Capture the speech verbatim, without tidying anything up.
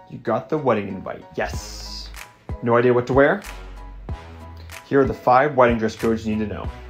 You got the wedding invite, yes. No idea what to wear? Here are the five wedding dress codes you need to know.